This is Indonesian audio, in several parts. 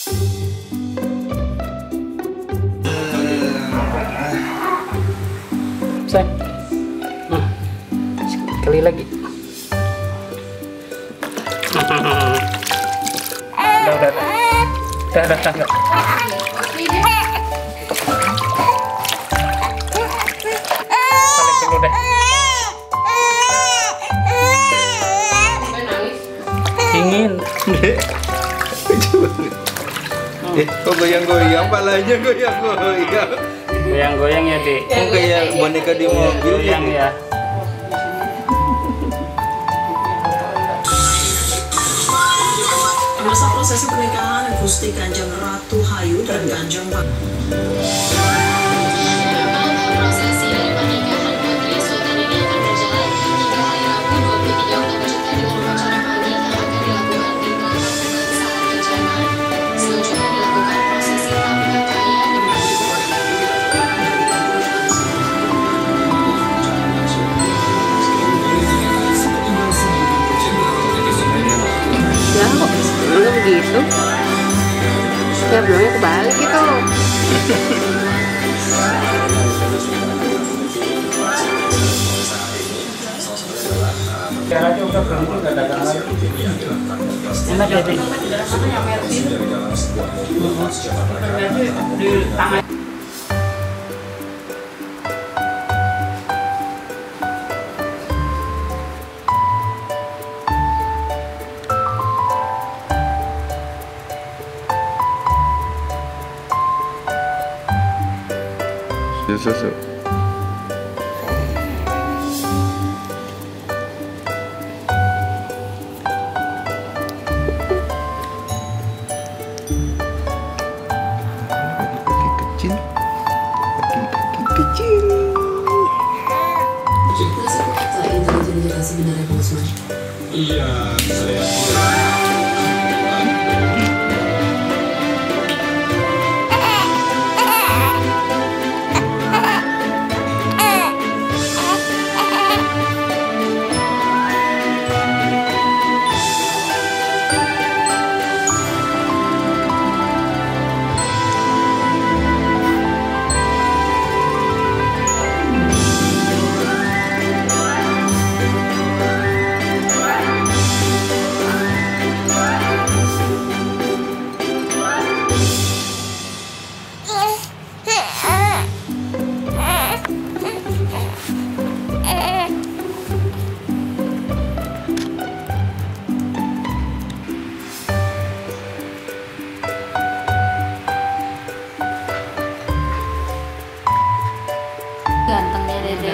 Say. Sekali lagi. Udah. Saling dulu deh. Ingin. Kok goyang-goyang, palanya goyang-goyang. Goyang-goyang ya, Dek. Kok kayak boneka di mobil Goyang ya. Masa prosesi pernikahan Gusti Kanjeng Ratu Hayu dan Kanjeng Pak. Prosesi dari pernikahan Putri Sultan ini akan berjalan hingga hari Rabu 23 Oktober dengan upacara pagi yang akan dilakukan di belakang Kebangsaan Kejaman. Selanjutnya dilakukan prosesi tambah kaya Ya kok enggak begitu. Ya belumnya kebalik gitu. Caranya udah berhenti, nggak dagang lagi. Enak ya, Dek. Di tangan. Susu. Kaki kecil. Apa intelijen sebenarnya Bang Usman? Iya, saya Gantengnya Dede.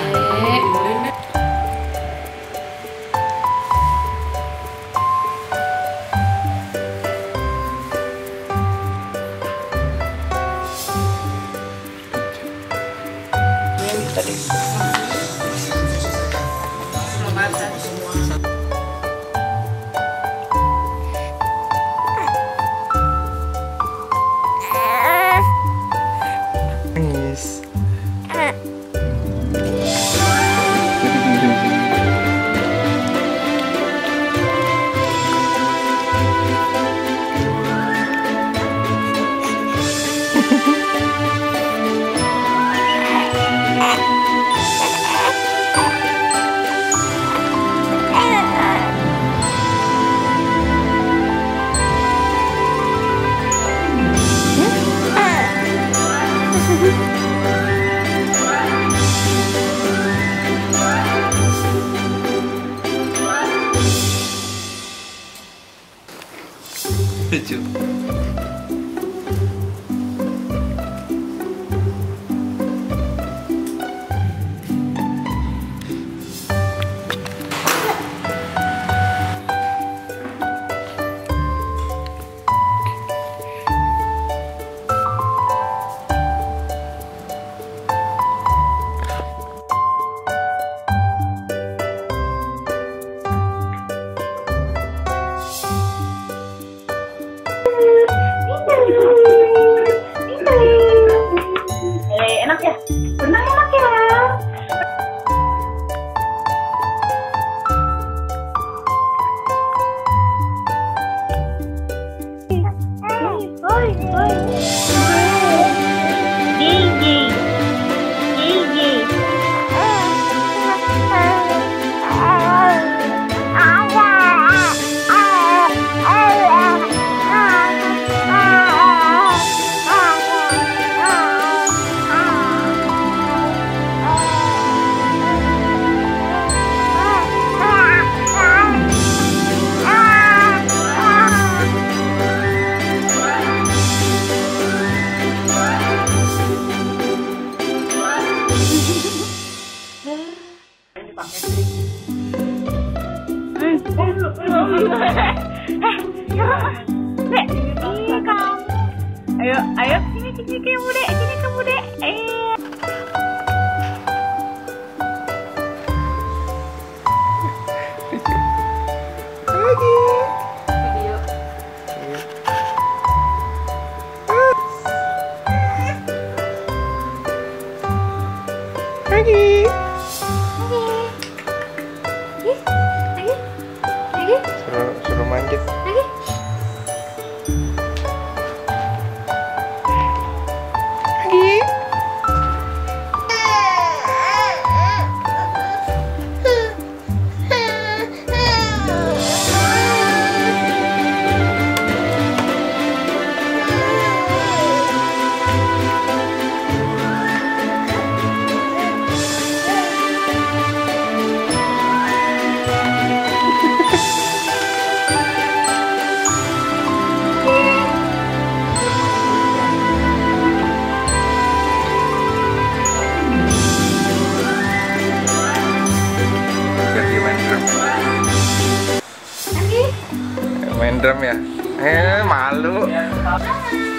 Nangis. Lucu. Enak ya? Benar enak ya? Oi, oi. Gigi. Gigi. Dek, ini kamu. Ayo, ayo, sini kamu dek, sini kamu dek. Video. Suruh manjat. Main drum ya? Malu.